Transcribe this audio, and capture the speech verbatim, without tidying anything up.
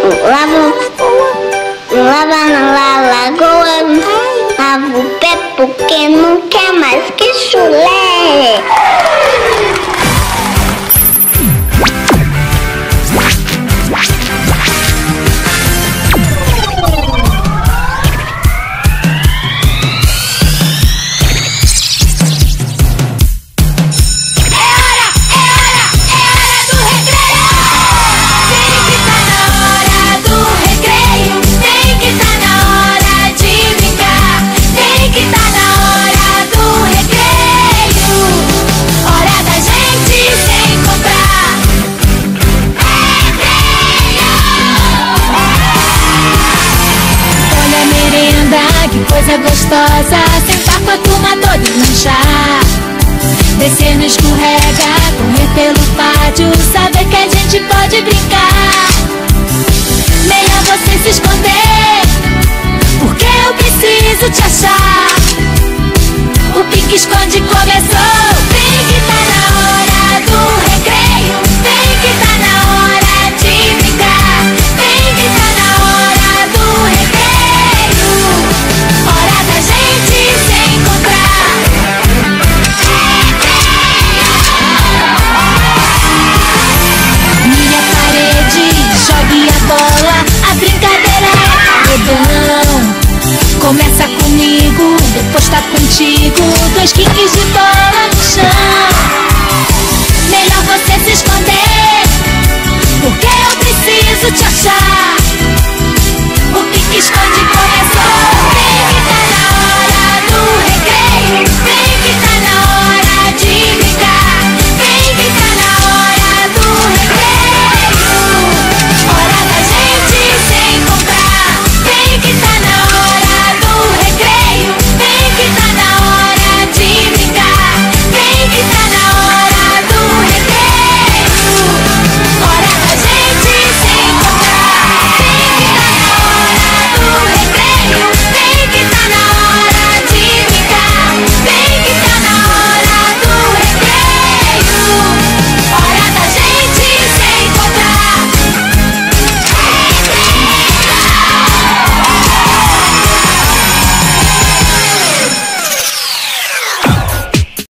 lavo, lava na lagoa, lavo o pé porque não quer mais que chulé. Coisa gostosa, sentar com a turma toda e lanchar. Descer no escorrega, correr pelo pátio, saber que a gente pode brincar. Melhor você se esconder, porque eu preciso te achar. O pique-esconde começou. Vem que tá na hora do recreio, vem que tá na hora de brincar, vem que tá na hora do recreio. Hora da gente se encontrar. Mire a parede, jogue a bola, a brincadeira é dedão. Começa comigo, depois tá contigo, dois kicks de bola.